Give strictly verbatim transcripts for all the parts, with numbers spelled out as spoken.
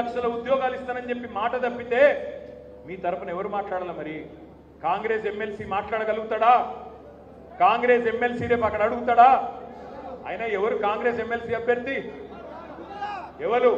లక్షల ఉద్యోగాలు ఇస్తానని చెప్పి మాట తప్పితే మీ తరపున ఎవరు మాట్లాడాలి? మరి కాంగ్రెస్ ఎమ్మెల్సీ మాట్లాడగలుగుతాడా? కాంగ్రెస్ ఎమ్మెల్సీ రేపు అక్కడ అడుగుతాడా? అయినా ఎవరు కాంగ్రెస్ ఎమ్మెల్సీ అభ్యర్థి? ఎవరు?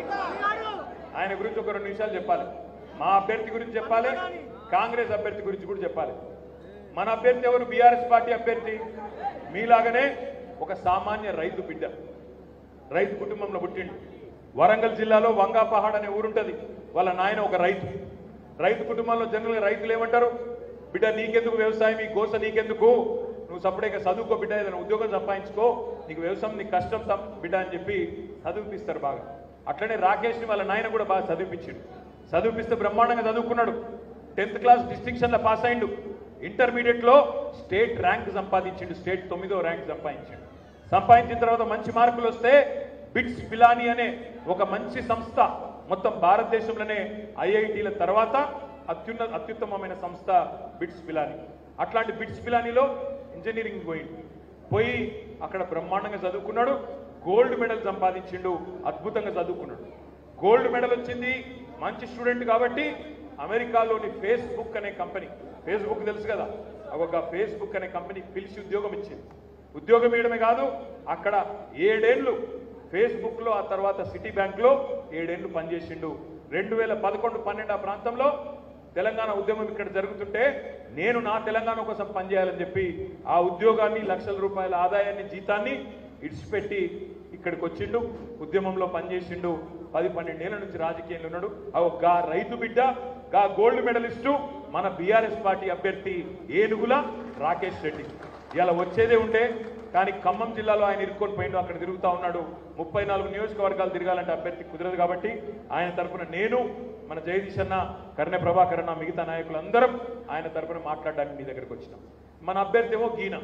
ఆయన గురించి ఒక రెండు నిమిషాలు చెప్పాలి. మా అభ్యర్థి గురించి చెప్పాలి, కాంగ్రెస్ అభ్యర్థి గురించి కూడా చెప్పాలి. మన అభ్యర్థి ఎవరు? బీఆర్ఎస్ పార్టీ అభ్యర్థి. మీలాగనే ఒక సామాన్య రైతు బిడ్డ, రైతు కుటుంబంలో పుట్టిండు. వరంగల్ జిల్లాలో వంగాపహాడ్ అనే ఊరుంటది. వాళ్ళ నాయన ఒక రైతు. రైతు కుటుంబంలో జనరల్గా రైతులు ఏమంటారు? బిడ్డ నీకెందుకు వ్యవసాయం, ఈ గోస నీకెందుకు, నువ్వు సపరేట్గా చదువుకో బిడ్డ, ఏదైనా ఉద్యోగం సంపాదించుకో, నీకు వ్యవసాయం నీకు కష్టం బిడ్డ అని చెప్పి చదివిపిస్తారు బాగా. అట్లనే రాకేష్ని వాళ్ళ నాయన కూడా బాగా చదివిపించిండు. చదివిపిస్తే బ్రహ్మాండంగా చదువుకున్నాడు. టెన్త్ క్లాస్ డిస్టింక్షన్లో పాస్ అయిండు. ఇంటర్మీడియట్లో స్టేట్ ర్యాంక్ సంపాదించిండు. స్టేట్ తొమ్మిదో ర్యాంక్ సంపాదించిండు. సంపాదించిన తర్వాత మంచి మార్కులు వస్తే బిట్స్ పిలానీ అనే ఒక మంచి సంస్థ, మొత్తం భారతదేశంలోనే ఐఐటీల తర్వాత అత్యున్న అత్యుత్తమమైన సంస్థ బిట్స్ పిలానీ. అట్లాంటి బిట్స్ పిలానీలో ఇంజనీరింగ్ పోయిండు. పోయి అక్కడ బ్రహ్మాండంగా చదువుకున్నాడు. గోల్డ్ మెడల్ సంపాదించిండు. అద్భుతంగా చదువుకున్నాడు. గోల్డ్ మెడల్ వచ్చింది. మంచి స్టూడెంట్ కాబట్టి అమెరికాలోని ఫేస్బుక్ అనే కంపెనీ, ఫేస్బుక్ తెలుసు కదా, ఒక ఫేస్బుక్ అనే కంపెనీకి పిలిచి ఉద్యోగం ఇచ్చింది. ఉద్యోగం ఇవ్వడమే కాదు, అక్కడ ఏడేళ్లు ఫేస్బుక్లో, ఆ తర్వాత సిటీ బ్యాంక్లో ఏడేళ్లు పనిచేసిండు. రెండు వేల పదకొండు పన్నెండు ఆ ప్రాంతంలో తెలంగాణ ఉద్యమం ఇక్కడ జరుగుతుంటే నేను నా తెలంగాణ కోసం పనిచేయాలని చెప్పి ఆ ఉద్యోగాన్ని, లక్షల రూపాయల ఆదాయాన్ని, జీతాన్ని ఇడిచిపెట్టి ఇక్కడికి వచ్చిండు. ఉద్యమంలో పనిచేసిండు. పది పన్నెండేళ్ల నుంచి రాజకీయంలో ఉన్నాడు. గా రైతు బిడ్డ, గా గోల్డ్ మెడలిస్టు మన బీఆర్ఎస్ పార్టీ అభ్యర్థి ఏనుగుల రాకేష్ రెడ్డి. ఇలా వచ్చేదే ఉంటే, కానీ ఖమ్మం జిల్లాలో ఆయన ఇరుక్కొని పోయిండు. అక్కడ తిరుగుతూ ఉన్నాడు. ముప్పై నాలుగు నియోజకవర్గాలు తిరగాలంటే అభ్యర్థి కుదరదు కాబట్టి ఆయన తరఫున నేను, మన జగదీష్ అన్న, కర్ణె ప్రభాకర్ అన్న, మిగతా నాయకులందరం ఆయన తరఫున మాట్లాడడానికి మీ దగ్గరకు వచ్చినాం. మన అభ్యర్థి ఏమో గీన.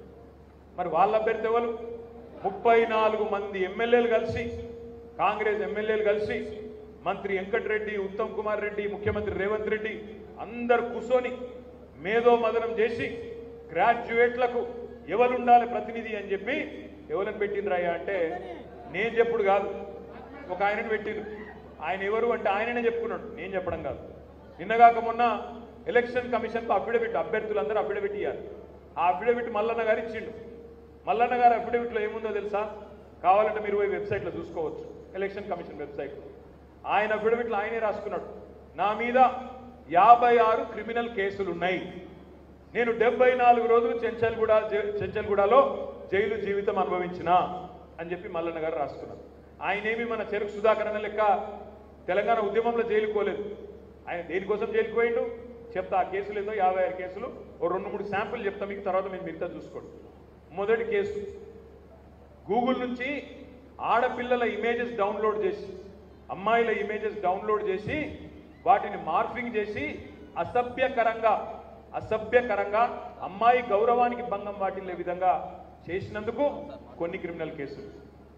మరి వాళ్ళ అభ్యర్థి ఎవరు? ముప్పై నాలుగు మంది ఎమ్మెల్యేలు కలిసి, కాంగ్రెస్ ఎమ్మెల్యేలు కలిసి, మంత్రి వెంకటరెడ్డి, ఉత్తమ్ కుమార్ రెడ్డి, ముఖ్యమంత్రి రేవంత్ రెడ్డి అందరు కూర్చొని మేధో మదనం చేసి గ్రాడ్యుయేట్లకు ఎవరుండాలి ప్రతినిధి అని చెప్పి ఎవరిని పెట్టిండ్రయ్యా అంటే నేను చెప్పుడు కాదు, ఒక ఆయనను పెట్టిండ్రు. ఆయన ఎవరు అంటే ఆయననే చెప్పుకున్నాడు, నేను చెప్పడం కాదు. నిన్నగాక మొన్న ఎలక్షన్ కమిషన్కు అఫిడవిట్, అభ్యర్థులందరూ అఫిడవిట్ ఇవ్వాలి. ఆ అఫిడవిట్ మల్లన్న గారు ఇచ్చిండు. మల్లన్న గారు అఫిడవిట్లో ఏముందో తెలుసా? కావాలంటే మీరు పోయి వెబ్సైట్లో చూసుకోవచ్చు, ఎలక్షన్ కమిషన్ వెబ్సైట్. ఆయన అఫిడవిట్లో ఆయనే రాసుకున్నాడు, నా మీద యాభై ఆరు క్రిమినల్ కేసులు ఉన్నాయి, నేను డెబ్బై నాలుగు రోజులు చెంచల్గూడ చెంచల్గూడలో జైలు జీవితం అనుభవించిన అని చెప్పి మల్లన్న గారు రాసుకున్నారు. ఆయనేమి మన చెరుకు సుధాకర్ అన్న లెక్క తెలంగాణ ఉద్యమంలో జైలుకోలేదు. ఆయన దేనికోసం జైలుకోయిండు చెప్తా. ఆ కేసులు ఏదో యాభై ఆరు కేసులు, ఓ రెండు మూడు శాంపుల్ చెప్తా మీకు, తర్వాత మీరు మిగతా చూసుకోండి. మొదటి కేసు, గూగుల్ నుంచి ఆడపిల్లల ఇమేజెస్ డౌన్లోడ్ చేసి, అమ్మాయిల ఇమేజెస్ డౌన్లోడ్ చేసి వాటిని మార్ఫింగ్ చేసి అసభ్యకరంగా అసభ్యకరంగా అమ్మాయి గౌరవానికి భంగం వాటిల్లే విధంగా చేసినందుకు కొన్ని క్రిమినల్ కేసులు.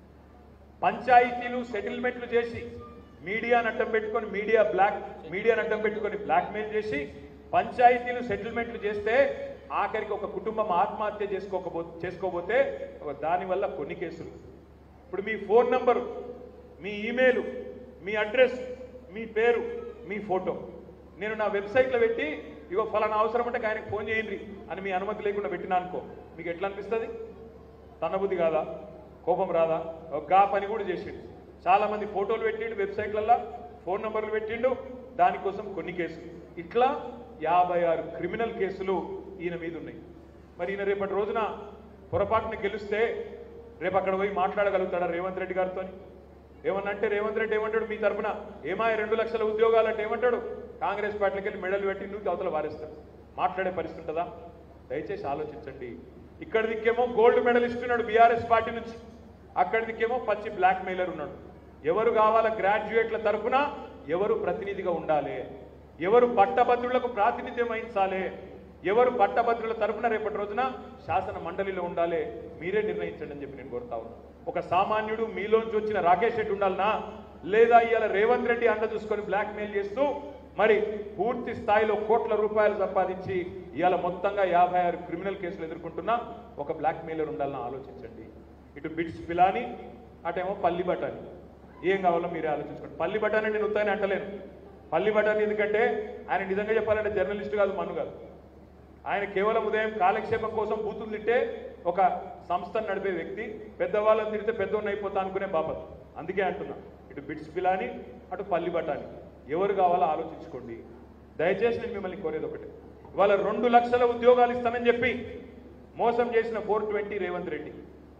పంచాయతీలు సెటిల్మెంట్లు చేసి మీడియాను అడ్డం పెట్టుకొని, మీడియా బ్లాక్ మీడియాను అడ్డం పెట్టుకొని బ్లాక్మెయిల్ చేసి పంచాయతీలు సెటిల్మెంట్లు చేస్తే ఆఖరికి ఒక కుటుంబం ఆత్మహత్య చేసుకోకపో చేసుకోబోతే దానివల్ల కొన్ని కేసులు. ఇప్పుడు మీ ఫోన్ నంబరు, మీ ఈమెయిల్, మీ అడ్రస్, మీ పేరు, మీ ఫోటో నేను నా వెబ్సైట్లో పెట్టి ఇగో ఫలానా అవసరం అంటే ఆయనకు ఫోన్ చేయండి అని మీ అనుమతి లేకుండా పెట్టినా అనుకో, మీకు ఎట్లా అనిపిస్తుంది? తన్నబుద్ధి కాదా? కోపం రాదా? గా పని కూడా చేసిండు. చాలామంది ఫోటోలు పెట్టిండు, వెబ్సైట్లల్లో ఫోన్ నంబర్లు పెట్టిండు, దానికోసం కొన్ని కేసులు. ఇట్లా యాభై ఆరు క్రిమినల్ కేసులు ఈయన మీద ఉన్నాయి. మరి ఈయన రేపటి రోజున పొరపాటున గెలిస్తే రేపు అక్కడ పోయి మాట్లాడగలుగుతాడా రేవంత్ రెడ్డి గారితో? ఏమన్నంటే రేవంత్ రెడ్డి ఏమంటాడు మీ తరఫున, ఏమాయ రెండు లక్షల ఉద్యోగాలు అంటే ఏమంటాడు? కాంగ్రెస్ పార్టీకి వెళ్ళి మెడల్ పెట్టి నువ్వు అవతల వారేస్తాడు. మాట్లాడే పరిస్థితి ఉంటుందా? దయచేసి ఆలోచించండి. ఇక్కడ దిక్కేమో గోల్డ్ మెడల్ ఇస్తున్నాడు బీఆర్ఎస్ పార్టీ నుంచి, అక్కడి దిక్కేమో పచ్చి బ్లాక్ మెయిలర్ ఉన్నాడు. ఎవరు కావాలా గ్రాడ్యుయేట్ల తరఫున ఎవరు ప్రతినిధిగా ఉండాలి, ఎవరు పట్టభద్రులకు ప్రాతినిధ్యం వహించాలి, ఎవరు పట్టభద్రుల తరఫున రేపటి రోజున శాసన మండలిలో ఉండాలి, మీరే నిర్ణయించండి అని చెప్పి నేను కోరుతా ఉన్నాను. ఒక సామాన్యుడు మీలోంచి వచ్చిన రాకేష్ రెడ్డి ఉండాలనా, లేదా ఇవాళ రేవంత్ రెడ్డి అండ చూసుకొని బ్లాక్ మెయిల్ చేస్తూ మరి పూర్తి స్థాయిలో కోట్ల రూపాయలు సంపాదించి ఇవాళ మొత్తంగా యాభై ఆరు క్రిమినల్ కేసులు ఎదుర్కొంటున్నా ఒక బ్లాక్ మెయిలర్ ఉండాలని ఆలోచించండి. ఇటు బిట్స్ పిలాని, అటేమో పల్లి బటాని. ఏం కావాలో మీరే ఆలోచించుకోండి. పల్లి బఠానీ నేను ఉత్తానే అంటలేను. పల్లి బఠానీ ఎందుకంటే ఆయన నిజంగా చెప్పాలంటే జర్నలిస్ట్ కాదు, మన్ను కాదు. ఆయన కేవలం ఉదయం కాలక్షేపం కోసం బూతులు తిట్టే ఒక సంస్థను నడిపే వ్యక్తి. పెద్దవాళ్ళని తిడితే పెద్దోడిని అయిపోతా అనుకునే బాపత్. అందుకే అంటున్నా, ఇటు బిట్స్ పిలాని అటు పల్లి బఠానీ ఎవరు కావాలో ఆలోచించుకోండి. దయచేసి నేను మిమ్మల్ని కోరేది ఒకటి, ఇవాళ రెండు లక్షల ఉద్యోగాలు ఇస్తానని చెప్పి మోసం చేసిన ఫోర్ ట్వంటీ రేవంత్ రెడ్డి,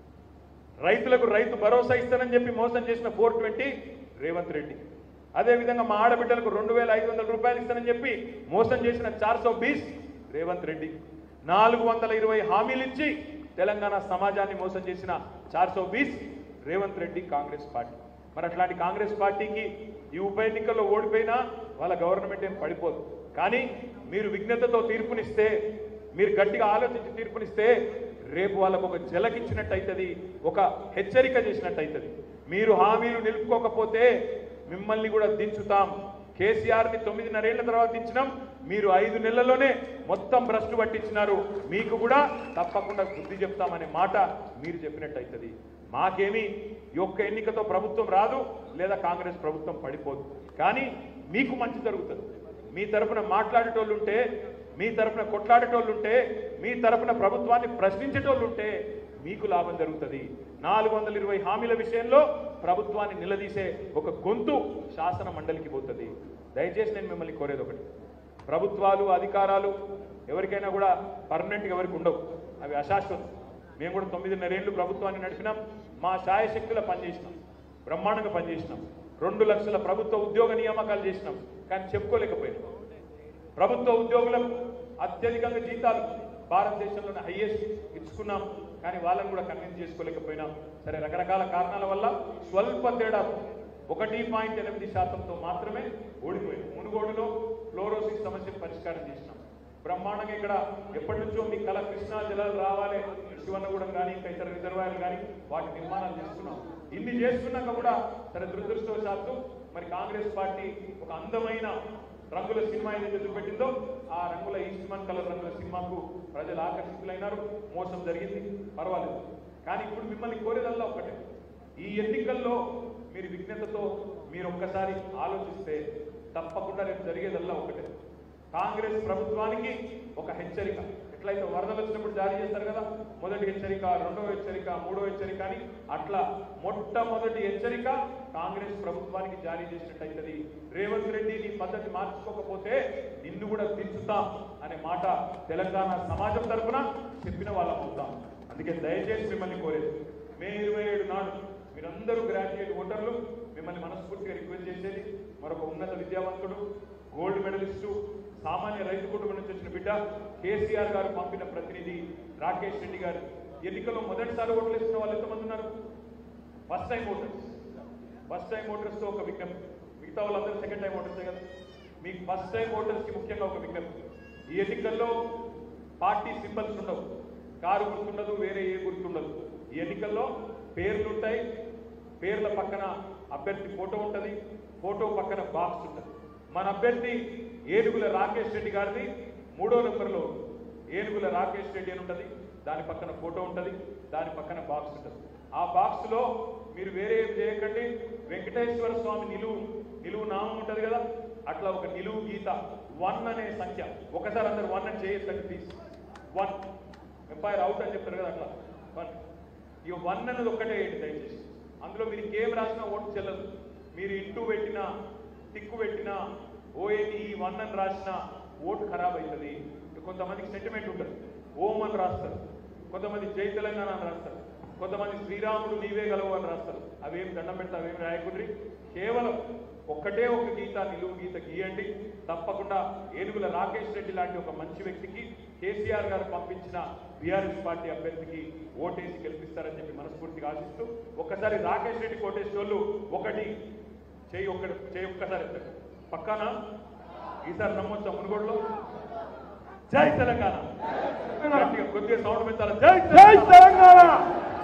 రైతులకు రైతు భరోసా ఇస్తానని చెప్పి మోసం చేసిన ఫోర్ ట్వంటీ రేవంత్ రెడ్డి, అదేవిధంగా మా ఆడబిడ్డలకు రెండు వేల ఐదు వందల రూపాయలు ఇస్తానని చెప్పి మోసం చేసిన చార్ సో బీస్ రేవంత్ రెడ్డి, నాలుగు వందల ఇరవై హామీలు ఇచ్చి తెలంగాణ సమాజాన్ని మోసం చేసిన చార్ సో బీస్ రేవంత్ రెడ్డి కాంగ్రెస్ పార్టీ. మరి అట్లాంటి కాంగ్రెస్ పార్టీకి ఈ ఉప ఎన్నికల్లో ఓడిపోయినా వాళ్ళ గవర్నమెంట్ ఏం పడిపోదు. కానీ మీరు విజ్ఞతతో తీర్పునిస్తే, మీరు గట్టిగా ఆలోచించి తీర్పునిస్తే రేపు వాళ్ళకు ఒక జలకిచ్చినట్టు అవుతుంది, ఒక హెచ్చరిక చేసినట్టు అవుతుంది. మీరు హామీలు నిలుపుకోకపోతే మిమ్మల్ని కూడా దించుతాం. కేసీఆర్ని తొమ్మిదిన్నరేళ్ల తర్వాత దించినాం, మీరు ఐదు నెలల్లోనే మొత్తం భ్రష్టు పట్టించినారు. మీకు కూడా తప్పకుండా బుద్ధి చెప్తామనే మాట మీరు చెప్పినట్టు అవుతుంది. మాకేమీ ఈ ఒక్క ఎన్నికతో ప్రభుత్వం రాదు, లేదా కాంగ్రెస్ ప్రభుత్వం పడిపోదు. కానీ మీకు మంచి జరుగుతుంది. మీ తరఫున మాట్లాడేటోళ్ళు ఉంటే, మీ తరఫున కొట్లాడేటోళ్ళు ఉంటే, మీ తరఫున ప్రభుత్వాన్ని ప్రశ్నించేటోళ్ళు ఉంటే మీకు లాభం జరుగుతుంది. నాలుగు వందల ఇరవై హామీల విషయంలో ప్రభుత్వాన్ని నిలదీసే ఒక గొంతు శాసన మండలికి పోతుంది. దయచేసి నేను మిమ్మల్ని కోరేది ఒకటి, ప్రభుత్వాలు అధికారాలు ఎవరికైనా కూడా పర్మనెంట్గా ఎవరికి ఉండవు, అవి అశాశ్వతం. మేము కూడా తొమ్మిదిన్నరేళ్ళు ప్రభుత్వాన్ని నడిపినాం, మా శాయశక్తుల పనిచేసినాం, బ్రహ్మాండంగా పనిచేసినాం, రెండు లక్షల ప్రభుత్వ ఉద్యోగ నియామకాలు చేసినాం. కానీ చెప్పుకోలేకపోయినాం. ప్రభుత్వ ఉద్యోగులకు అత్యధికంగా జీతాలు భారతదేశంలోనే హైయెస్ట్ ఇచ్చుకున్నాం, కానీ వాళ్ళని కూడా కన్విన్స్ చేసుకోలేకపోయినాం. సరే, రకరకాల కారణాల వల్ల స్వల్ప తేడా ఒకటి పాయింట్ ఎనిమిది శాతంతో మాత్రమే ఓడిపోయింది. మునుగోడులో ఫ్లోరోసిస్ సమస్యను పరిష్కారం చేసినాం. బ్రహ్మాండంగా ఇక్కడ ఎప్పటి నుంచో మీ కళ కృష్ణా జలాలు రావాలి, శివన్నగూడెం కానీ ఇంకా ఇతర రిజర్వాయర్లు కానీ వాటి నిర్మాణాలు చేస్తున్నాం. ఇన్ని చేస్తున్నాక కూడా సరే దురదృష్టవశాత్తు మరి కాంగ్రెస్ పార్టీ ఒక అందమైన రంగుల సినిమా ఏదైతే చూపెట్టిందో ఆ రంగుల ఈస్ట్మన్ కలర్ రంగుల సినిమాకు ప్రజలు ఆకర్షితులైనారు. మోసం జరిగింది, పర్వాలేదు. కానీ ఇప్పుడు మిమ్మల్ని కోరేదల్లా ఒకటే, ఈ ఎన్నికల్లో మీరు విజ్ఞతతో మీరు ఒక్కసారి ఆలోచిస్తే తప్పకుండా రేపు జరిగేదల్లా ఒకటే, కాంగ్రెస్ ప్రభుత్వానికి ఒక హెచ్చరిక. ఎట్లయితే వరదలు వచ్చినప్పుడు జారీ చేస్తారు కదా, మొదటి హెచ్చరిక, రెండవ హెచ్చరిక, మూడవ హెచ్చరిక అని, అట్లా మొట్టమొదటి హెచ్చరిక కాంగ్రెస్ ప్రభుత్వానికి జారీ చేసినట్టయితుంది. రేవంత్ రెడ్డి నీ పద్ధతి మార్చుకోకపోతే నిన్ను కూడా దించుతాం అనే మాట తెలంగాణ సమాజం తరఫున చెప్పిన వాళ్ళం అవుతాం. అందుకే దయచేసి మిమ్మల్ని కోరేది, మే ఇరవై ఏడు నాడు మీరందరూ గ్రాడ్యుయేట్ ఓటర్లు, మిమ్మల్ని మనస్ఫూర్తిగా రిక్వెస్ట్ చేసేది, మరొక ఉన్నత విద్యావంతుడు, గోల్డ్ మెడలిస్టు, సామాన్య రైతు కుటుంబం నుంచి వచ్చిన బిడ్డ కేసీఆర్ గారు పంపిన ప్రతినిధి రాకేష్ రెడ్డి గారు. ఎన్నికల్లో మొదటిసారి ఓట్లు వేసిన వాళ్ళు ఎంతమంది ఉన్నారు? First time voters. First time ఓటర్స్తో ఒక విజ్ఞప్తి, మిగతా వాళ్ళందరూ సెకండ్ టైం ఓటర్సే కదా. మీకు ఫస్ట్ టైం ఓటర్స్కి ముఖ్యంగా ఒక విజ్ఞప్తి, ఈ ఎన్నికల్లో పార్టీ సింబల్స్ ఉండవు, కారు గుర్తుండదు, వేరే ఏ గుర్తుండదు. ఈ ఎన్నికల్లో పేర్లు ఉంటాయి, పేర్ల పక్కన అభ్యర్థి ఫోటో ఉంటుంది, ఫోటో పక్కన బాక్స్ ఉంటుంది. మన అభ్యర్థి ఏనుగుల రాకేష్ రెడ్డి గారిది మూడో నెంబర్లో ఏనుగుల రాకేష్ రెడ్డి అని ఉంటుంది, దాని పక్కన ఫోటో ఉంటుంది, దాని పక్కన బాక్స్ ఉంటుంది. ఆ బాక్స్లో మీరు వేరే ఏం చేయకండి, వెంకటేశ్వర స్వామి నిలువు నిలువు నామం ఉంటుంది కదా, అట్లా ఒక నిలువు గీత వన్ అనే సంఖ్య, ఒకసారి అందరు వన్ అని చేయొద్దండి ప్లీజ్. వన్ ఎంపైర్ అవుట్ అని చెప్తారు కదా, అట్లా వన్. ఇక వన్ అనేది ఒక్కటే ఏంటి దయచేసి, అందులో మీరు ఇంకేం రాసినా ఓటు చెల్లదు. మీరు ఇంటూ పెట్టినా, టిక్కు పెట్టినా, ఓఏని వన్ అని రాసిన ఓటు ఖరాబ్ అవుతుంది. కొంతమందికి సెంటిమెంట్ ఉంటుంది, ఓం అని రాస్తారు, కొంతమంది జై తెలంగాణ అని రాస్తారు, కొంతమంది శ్రీరాముడు నీవే గలవు అని రాస్తారు. అవేం దండం పెడితే అవేమి రాయకుండ్రి, కేవలం ఒక్కటే ఒక గీత నిలువు గీత గీయండి. తప్పకుండా ఏనుగుల రాకేష్ రెడ్డి లాంటి ఒక మంచి వ్యక్తికి కేసీఆర్ గారు పంపించిన బీఆర్ఎస్ పార్టీ అభ్యర్థికి ఓటేసి గెలిపిస్తారని చెప్పి మనస్ఫూర్తిగా ఆశిస్తూ, ఒక్కసారి రాకేష్ రెడ్డి కోటేశ్వర్లు ఒకటి చేయి ఒక్కటి చేయి ఒక్కసారి ఎత్తారు పక్కన. ఈసారి నమ్మొచ్చా మునుగోడులో? జై తెలంగాణ. కొద్దిగా సౌండ్ పెంచాలి. జై జై తెలంగాణ.